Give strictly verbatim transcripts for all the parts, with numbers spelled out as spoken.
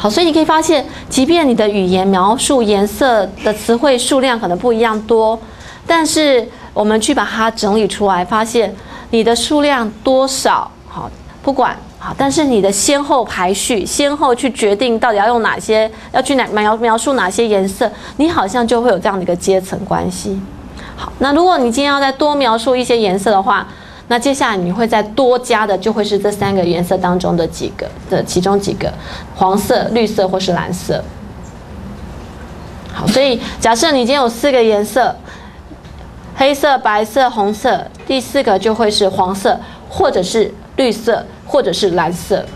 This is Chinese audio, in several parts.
好，所以你可以发现，即便你的语言描述颜色的词汇数量可能不一样多，但是我们去把它整理出来，发现你的数量多少，好，不管好，但是你的先后排序，先后去决定到底要用哪些，要去哪描描述哪些颜色，你好像就会有这样的一个阶层关系。好，那如果你今天要再多描述一些颜色的话，那接下来你会再多加的就会是这三个颜色当中的几个的其中几个，黄色、绿色或是蓝色。好，所以假设你今天有四个颜色，黑色、白色、红色，第四个就会是黄色，或者是绿色，或者是蓝色，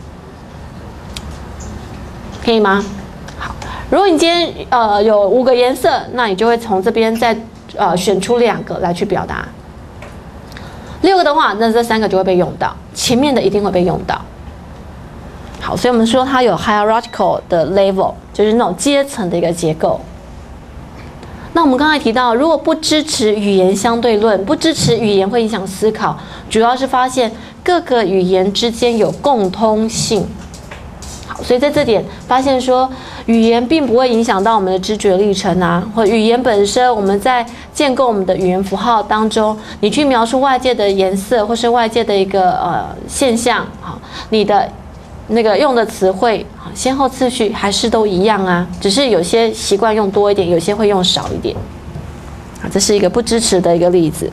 可以吗？好，如果你今天呃有五个颜色，那你就会从这边再呃选出两个来去表达。六个的话，那这三个就会被用到，前面的一定会被用到。好，所以我们说它有 hierarchical 的 level， 就是那种阶层的一个结构。那我们刚才提到，如果不支持语言相对论，不支持语言会影响思考，主要是发现各个语言之间有共通性。好，所以在这点发现说，语言并不会影响到我们的知觉历程啊，或语言本身，我们在建构我们的语言符号当中，你去描述外界的颜色或是外界的一个呃现象，好，你的那个用的词汇先后次序还是都一样啊，只是有些习惯用多一点，有些会用少一点。啊，这是一个不支持的一个例子。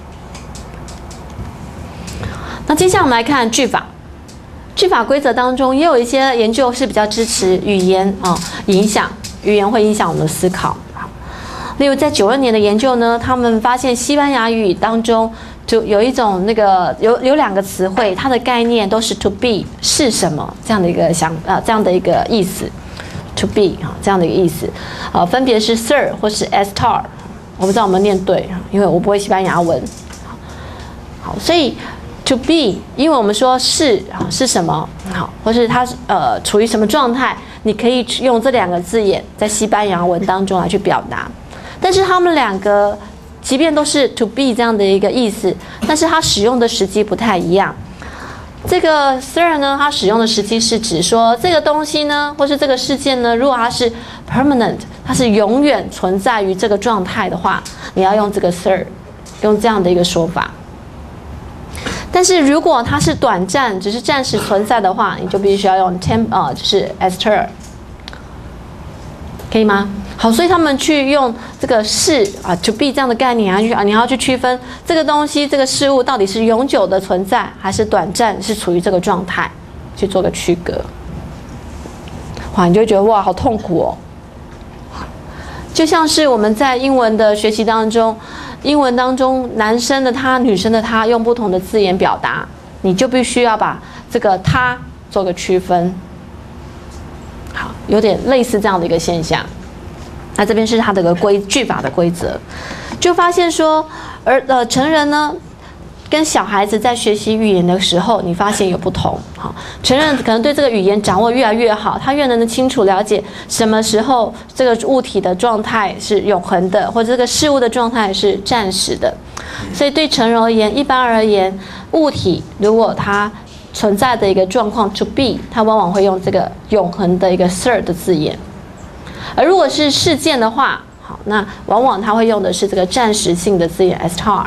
那接下来我们来看句法。句法规则当中也有一些研究是比较支持语言啊影响，语言会影响我们的思考。例如在九二年的研究呢，他们发现西班牙语当中就有一种那个有有两个词汇，它的概念都是 to be 是什么这样的一个想啊这样的一个意思 ，to be 啊这样的一个意思，呃分别是 ser 或是 estar， 我不知道我们念对，因为我不会西班牙文。好，所以。To be， 因为我们说是啊是什么好，或是它呃处于什么状态，你可以用这两个字眼在西班牙文当中来去表达。但是他们两个即便都是 to be 这样的一个意思，但是它使用的时机不太一样。这个 ser 呢，它使用的时机是指说这个东西呢，或是这个事件呢，如果它是 permanent， 它是永远存在于这个状态的话，你要用这个 ser， 用这样的一个说法。但是如果它是短暂，只是暂时存在的话，你就必须要用 temp 呃，就是 estar， 可以吗？好，所以他们去用这个是啊 to be 这样的概念啊，你要去区分这个东西、这个事物到底是永久的存在，还是短暂是处于这个状态，去做个区隔。哇，你就会觉得哇，好痛苦哦。就像是我们在英文的学习当中。英文当中，男生的他、女生的他用不同的字眼表达，你就必须要把这个他做个区分。好，有点类似这样的一个现象。那这边是它的个规句法的规则，就发现说，而呃成人呢，跟小孩子在学习语言的时候，你发现有不同。好，成人可能对这个语言掌握越来越好，他越能清楚了解什么时候这个物体的状态是永恒的，或者这个事物的状态是暂时的。所以对成人而言，一般而言，物体如果它存在的一个状况 to be， 它往往会用这个永恒的一个 ser 的字眼。而如果是事件的话，好，那往往它会用的是这个暂时性的字眼 estar。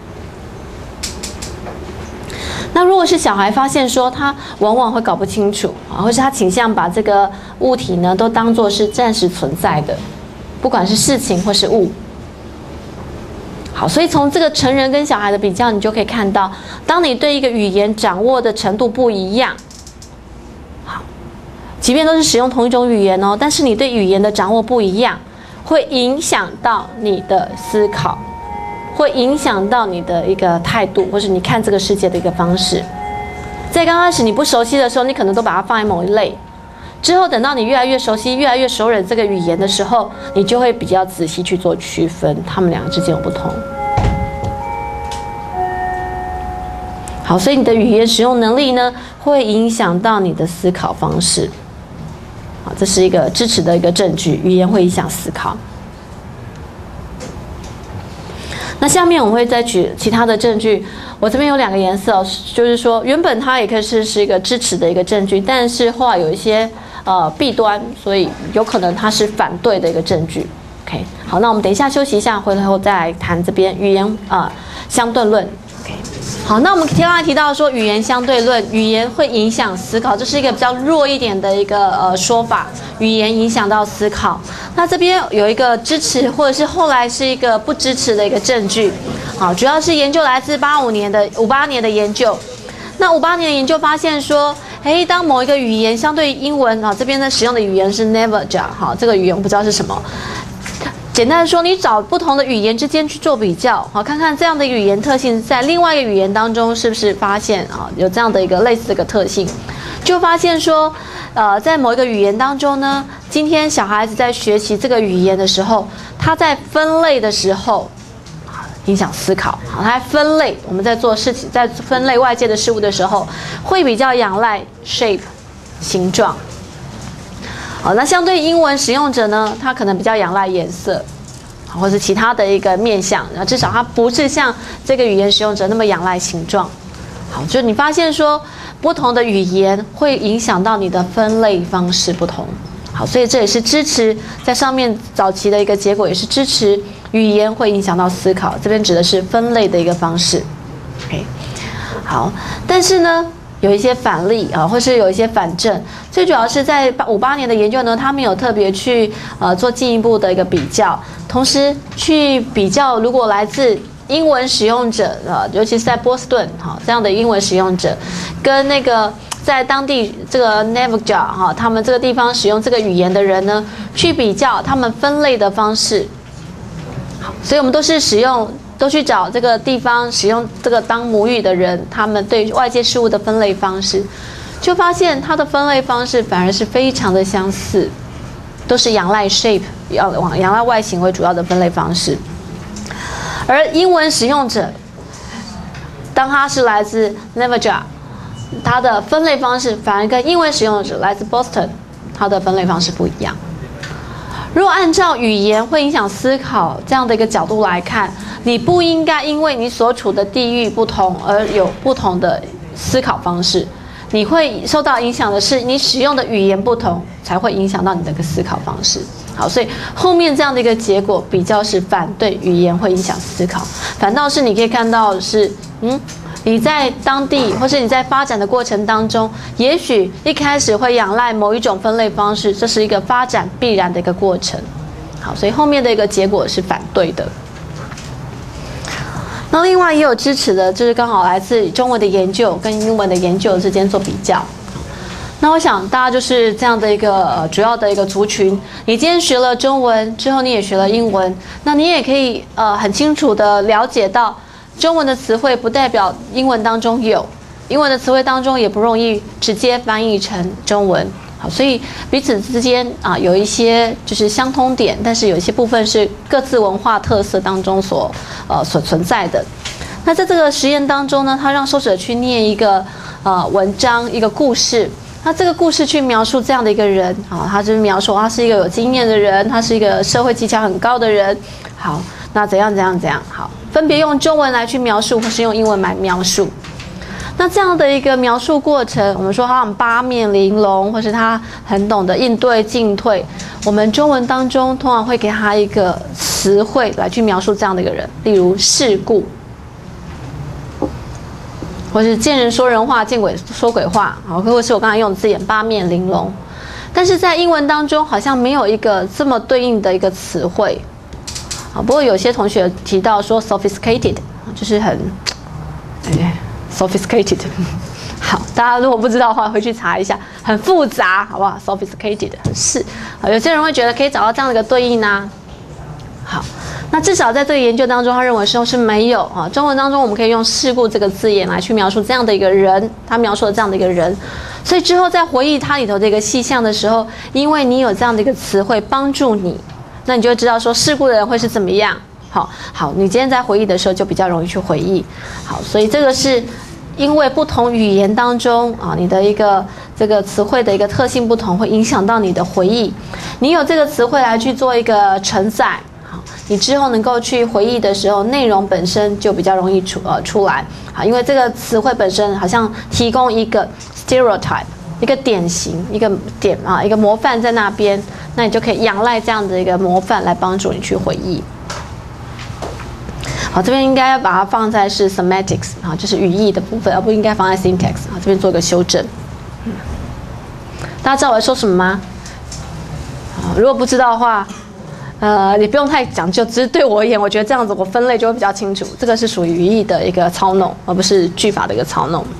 那如果是小孩发现说他往往会搞不清楚啊，或是他倾向把这个物体呢都当作是暂时存在的，不管是事情或是物。好，所以从这个成人跟小孩的比较，你就可以看到，当你对一个语言掌握的程度不一样，好，即便都是使用同一种语言哦，但是你对语言的掌握不一样，会影响到你的思考。会影响到你的一个态度，或是你看这个世界的一个方式。在刚开始你不熟悉的时候，你可能都把它放在某一类；之后等到你越来越熟悉、越来越熟稔这个语言的时候，你就会比较仔细去做区分，它们两个之间有不同。好，所以你的语言使用能力呢，会影响到你的思考方式。好，这是一个支持的一个证据，语言会影响思考。那下面我们会再举其他的证据，我这边有两个颜色，就是说原本它也可以是是一个支持的一个证据，但是后来有一些呃弊端，所以有可能它是反对的一个证据。OK， 好，那我们等一下休息一下，回头再来谈这边语言啊、呃、相对论。OK， 好，那我们刚才提到说语言相对论，语言会影响思考，这是一个比较弱一点的一个呃说法，语言影响到思考。那这边有一个支持，或者是后来是一个不支持的一个证据。好，主要是研究来自八五年的五八年的研究。那五八年的研究发现说，哎，当某一个语言相对于英文啊，这边呢使用的语言是 Navajo， 好，这个语言我不知道是什么。简单的说，你找不同的语言之间去做比较，好，看看这样的语言特性在另外一个语言当中是不是发现啊有这样的一个类似的一个特性，就发现说，呃，在某一个语言当中呢，今天小孩子在学习这个语言的时候，他在分类的时候。影响思考，好，它分类。我们在做事情，在分类外界的事物的时候，会比较仰赖 shape 形状。好，那相对英文使用者呢，他可能比较仰赖颜色，或是其他的一个面向。然后至少它不是像这个语言使用者那么仰赖形状。好，就你发现说，不同的语言会影响到你的分类方式不同。好，所以这也是支持在上面早期的一个结果，也是支持。语言会影响到思考，这边指的是分类的一个方式。OK， 好，但是呢，有一些反例啊，或是有一些反证。最主要是在五八年的研究呢，他们有特别去呃做进一步的一个比较，同时去比较如果来自英文使用者啊，尤其是在波士顿哈这样的英文使用者，跟那个在当地这个 Navajo 哈他们这个地方使用这个语言的人呢，去比较他们分类的方式。所以我们都是使用，都去找这个地方使用这个当母语的人，他们对外界事物的分类方式，就发现它的分类方式反而是非常的相似，都是仰赖 shape， 要往仰赖外形为主要的分类方式。而英文使用者，当他是来自 Navajo， 他的分类方式反而跟英文使用者来自 Boston， 他的分类方式不一样。如果按照语言会影响思考这样的一个角度来看，你不应该因为你所处的地域不同而有不同的思考方式，你会受到影响的是你使用的语言不同，才会影响到你的一个思考方式。好，所以后面这样的一个结果比较是反对语言会影响思考，反倒是你可以看到的是，嗯。你在当地或是你在发展的过程当中，也许一开始会仰赖某一种分类方式，这是一个发展必然的一个过程。好，所以后面的一个结果是反对的。那另外也有支持的，就是刚好来自中文的研究跟英文的研究之间做比较。那我想大家就是这样的一个呃主要的一个族群。你今天学了中文之后，你也学了英文，那你也可以呃很清楚的了解到。中文的词汇不代表英文当中有，英文的词汇当中也不容易直接翻译成中文。好，所以彼此之间啊有一些就是相通点，但是有一些部分是各自文化特色当中所呃所存在的。那在这个实验当中呢，他让受试者去念一个呃文章，一个故事。那这个故事去描述这样的一个人啊，他就是描述他是一个有经验的人，他是一个社会技巧很高的人。好，那怎样怎样怎样好。分别用中文来去描述，或是用英文来描述。那这样的一个描述过程，我们说他很八面玲珑，或是他很懂得应对进退。我们中文当中通常会给他一个词汇来去描述这样的一个人，例如世故，或是见人说人话，见鬼说鬼话，好，或是我刚才用的字眼八面玲珑。但是在英文当中好像没有一个这么对应的一个词汇。不过有些同学提到说 sophisticated， 就是很，哎 ，sophisticated。好，大家如果不知道的话，回去查一下，很复杂，好不好 ？sophisticated 很是，有些人会觉得可以找到这样的一个对应啊。好，那至少在这个研究当中，他认为说是没有啊。中文当中我们可以用世故这个字眼来去描述这样的一个人，他描述了这样的一个人，所以之后在回忆他里头的一个细项的时候，因为你有这样的一个词汇帮助你。那你就会知道说事故的人会是怎么样。好，好，你今天在回忆的时候就比较容易去回忆。好，所以这个是因为不同语言当中啊，你的一个这个词汇的一个特性不同，会影响到你的回忆。你有这个词汇来去做一个承载，好，你之后能够去回忆的时候，内容本身就比较容易出呃出来。好，因为这个词汇本身好像提供一个 stereotype。 一个典型，一个点啊，一个模范在那边，那你就可以仰赖这样的一个模范来帮助你去回忆。好，这边应该要把它放在是 semantics 啊，就是语义的部分，而不应该放在 syntax 啊。这边做个修正。嗯，大家知道我在说什么吗？啊，如果不知道的话，呃，也不用太讲究，只是对我而言，我觉得这样子我分类就会比较清楚。这个是属于语义的一个操弄，而不是句法的一个操弄。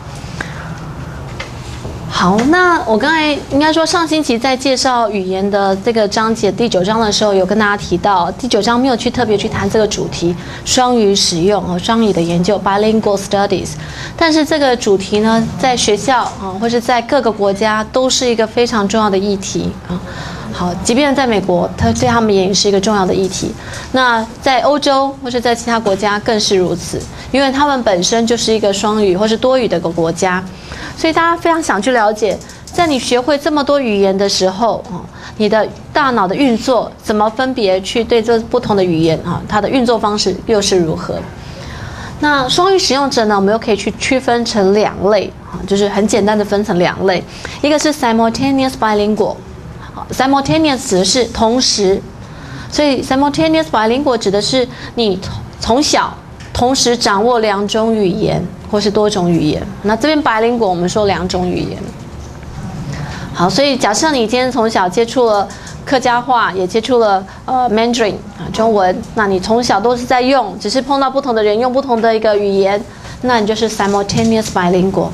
好，那我刚才应该说上星期在介绍语言的这个章节第九章的时候，有跟大家提到，第九章没有去特别去谈这个主题，双语使用和双语的研究 （bilingual studies）。但是这个主题呢，在学校啊，或是在各个国家都是一个非常重要的议题啊。好，即便在美国，它对他们也是一个重要的议题。那在欧洲或是在其他国家更是如此，因为他们本身就是一个双语或是多语的一个国家。所以大家非常想去了解，在你学会这么多语言的时候，你的大脑的运作怎么分别去对这不同的语言啊，它的运作方式又是如何？那双语使用者呢，我们又可以去区分成两类啊，就是很简单的分成两类，一个是 simultaneous bilingual。simultaneous 指的是同时，所以 simultaneous bilingual 指的是你从小同时掌握两种语言或是多种语言。那这边bilingual我们说两种语言。好，所以假设你今天从小接触了客家话，也接触了呃 Mandarin 啊中文，那你从小都是在用，只是碰到不同的人用不同的一个语言，那你就是 simultaneous bilingual。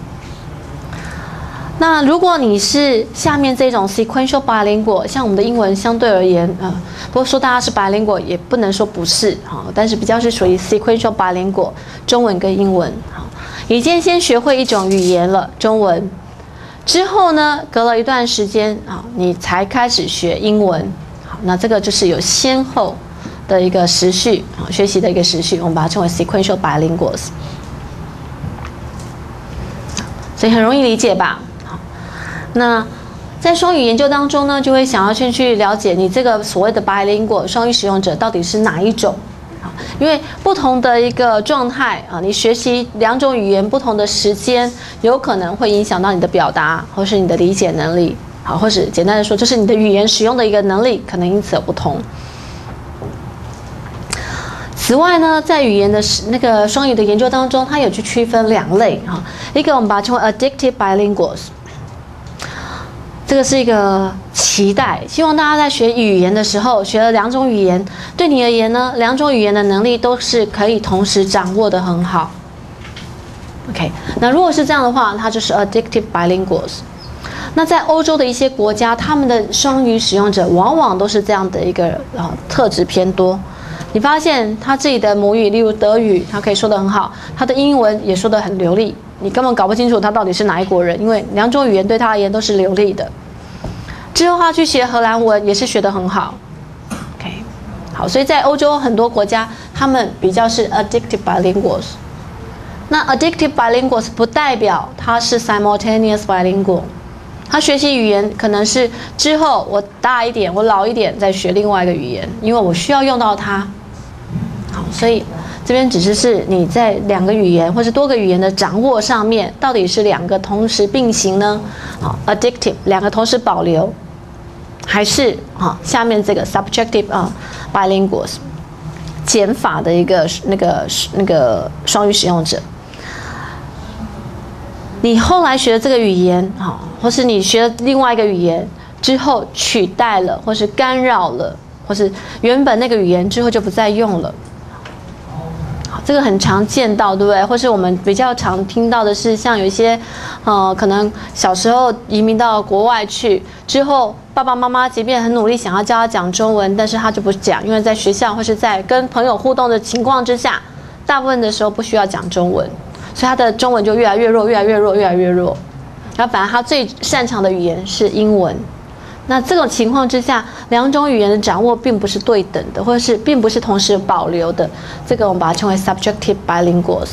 那如果你是下面这种 sequential bilingual， 像我们的英文相对而言，呃，不过说大家是 bilingual 也不能说不是哈，但是比较是属于 sequential bilingual， 中文跟英文。好，已经先学会一种语言了，中文，之后呢，隔了一段时间啊，你才开始学英文。好，那这个就是有先后的一个时序啊，学习的一个时序，我们把它称为 sequential bilinguals。所以很容易理解吧？那在双语研究当中呢，就会想要先去了解你这个所谓的 bilingual 双语使用者到底是哪一种，因为不同的一个状态啊，你学习两种语言不同的时间，有可能会影响到你的表达或是你的理解能力，好，或是简单的说，就是你的语言使用的一个能力可能因此而不同。此外呢，在语言的那个双语的研究当中，它有去区分两类哈，一个我们把它称为 addictive bilinguals。这个是一个期待，希望大家在学语言的时候，学了两种语言，对你而言呢，两种语言的能力都是可以同时掌握得很好。OK， 那如果是这样的话，它就是 addictive bilinguals。那在欧洲的一些国家，他们的双语使用者往往都是这样的一个呃特质偏多。你发现他自己的母语，例如德语，他可以说得很好，他的英文也说得很流利。你根本搞不清楚他到底是哪一国人，因为两种语言对他而言都是流利的。之后他去学荷兰文也是学得很好 ，OK， 好，所以在欧洲很多国家，他们比较是 addictive bilinguals。那 addictive bilinguals 不代表他是 simultaneous bilingual， 他学习语言可能是之后我大一点，我老一点再学另外一个语言，因为我需要用到它。好，所以这边只是是你在两个语言或是多个语言的掌握上面，到底是两个同时并行呢？好 ，addictive 两个同时保留，还是啊下面这个 subjective 啊 bilinguals 减法的一个那个那个双语使用者。你后来学的这个语言啊，或是你学了另外一个语言之后取代了，或是干扰了，或是原本那个语言之后就不再用了。这个很常见到，对不对？或是我们比较常听到的是，像有一些，呃，可能小时候移民到国外去之后，爸爸妈妈即便很努力想要教他讲中文，但是他就不讲，因为在学校或是在跟朋友互动的情况之下，大部分的时候不需要讲中文，所以他的中文就越来越弱，越来越弱，越来越弱。然后反而他最擅长的语言是英文。那这种情况之下，两种语言的掌握并不是对等的，或者是并不是同时保留的，这个我们把它称为 subjective bilinguals。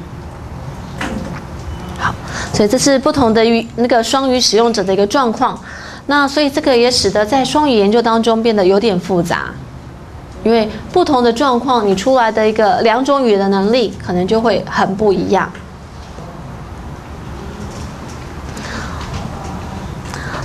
好，所以这是不同的语那个双语使用者的一个状况。那所以这个也使得在双语研究当中变得有点复杂，因为不同的状况，你出来的一个两种语言的能力可能就会很不一样。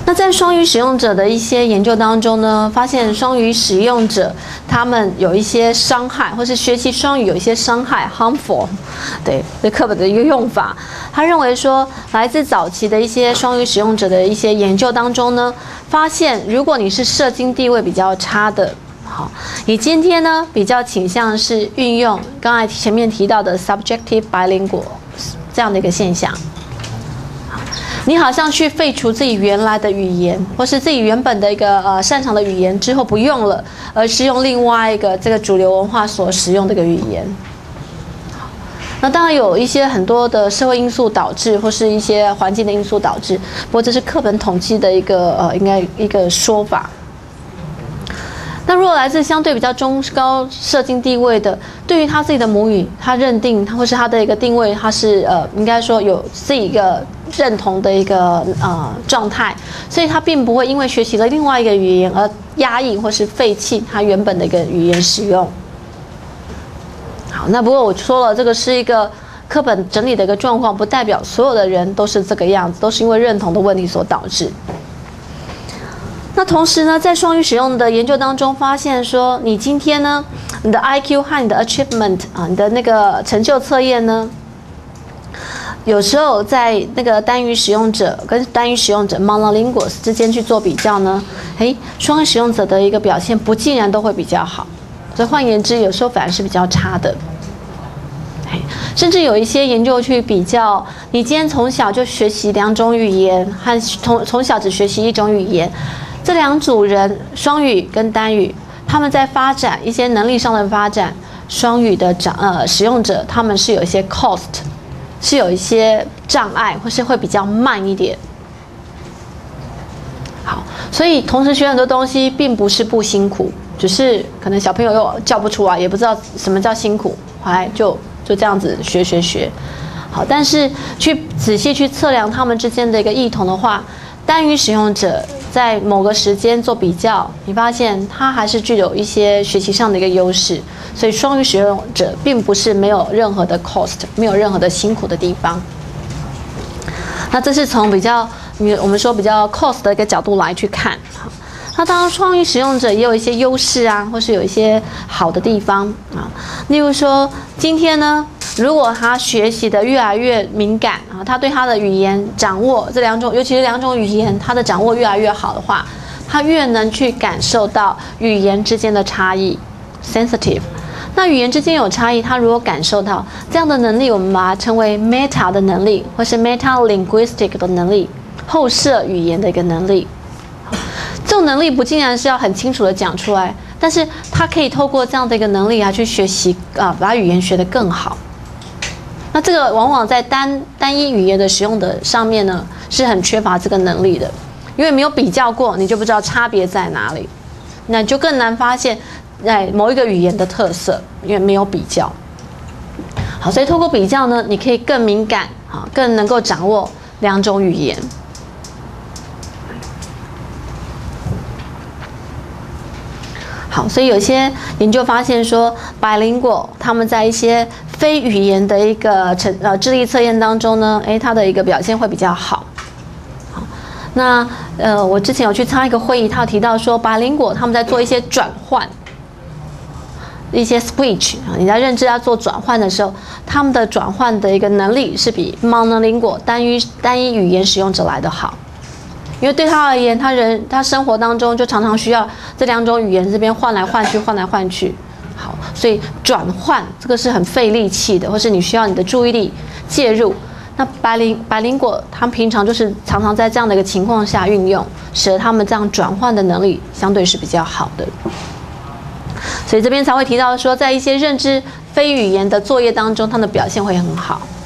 那在双语使用者的一些研究当中呢，发现双语使用者他们有一些伤害，或是学习双语有一些伤害 harmful， 对，这课本的一个用法。他认为说，来自早期的一些双语使用者的一些研究当中呢，发现如果你是社经地位比较差的，好，你今天呢比较倾向是运用刚才前面提到的 subjective bilingual 这样的一个现象。你好像去废除自己原来的语言，或是自己原本的一个呃擅长的语言之后不用了，而是用另外一个这个主流文化所使用的一个语言。那当然有一些很多的社会因素导致，或是一些环境的因素导致，不过这是课本统计的一个呃应该一个说法。那如果来自相对比较中高社经地位的，对于他自己的母语，他认定他或是他的一个定位，他是呃应该说有自己一个认同的一个呃状态，所以他并不会因为学习了另外一个语言而压抑或是废弃他原本的一个语言使用。好，那不过我说了，这个是一个课本整理的一个状况，不代表所有的人都是这个样子，都是因为认同的问题所导致。那同时呢，在双语使用的研究当中发现说，你今天呢，你的 I Q 和你的 achievement 啊，你的那个成就测验呢，有时候在那个单语使用者跟单语使用者 monolinguals 之间去做比较呢，诶，双语使用者的一个表现不尽然都会比较好，所以换言之，有时候反而是比较差的。甚至有一些研究去比较，你今天从小就学习两种语言，和从从小只学习一种语言，这两组人，双语跟单语，他们在发展一些能力上的发展，双语的长呃使用者，他们是有一些 cost， 是有一些障碍，或是会比较慢一点。好，所以同时学很多东西，并不是不辛苦，只是可能小朋友又叫不出来，也不知道什么叫辛苦，后来就。就这样子学学学，好，但是去仔细去测量他们之间的一个异同的话，单语使用者在某个时间做比较，你发现他还是具有一些学习上的一个优势，所以双语使用者并不是没有任何的 cost， 没有任何的辛苦的地方。那这是从比较我们说比较 cost 的一个角度来去看。那当然，双语使用者也有一些优势啊，或是有一些好的地方啊。例如说，今天呢，如果他学习的越来越敏感啊，他对他的语言掌握这两种，尤其是两种语言，他的掌握越来越好的话，他越能去感受到语言之间的差异 ，sensitive。那语言之间有差异，他如果感受到这样的能力，我们把它称为 meta 的能力，或是 meta-linguistic 的能力，后设语言的一个能力。这种能力不尽然是要很清楚的讲出来，但是他可以透过这样的一个能力啊，去学习啊，把语言学得更好。那这个往往在单单一语言的使用的上面呢，是很缺乏这个能力的，因为没有比较过，你就不知道差别在哪里，那你就更难发现在某一个语言的特色，因为没有比较。好，所以透过比较呢，你可以更敏感啊，更能够掌握两种语言。好，所以有些研究发现说，bilingual他们在一些非语言的一个成呃智力测验当中呢，诶，他的一个表现会比较好。好，那呃，我之前有去参加一个会议，他有提到说，bilingual他们在做一些转换，一些 switch 啊，你在认知要做转换的时候，他们的转换的一个能力是比 monolingual 单一单一语言使用者来得好。因为对他而言，他人他生活当中就常常需要这两种语言这边换来换去，换来换去。好，所以转换这个是很费力气的，或是你需要你的注意力介入。那白灵白灵果他们平常就是常常在这样的一个情况下运用，使得他们这样转换的能力相对是比较好的。所以这边才会提到说，在一些认知非语言的作业当中，他们的表现会很好。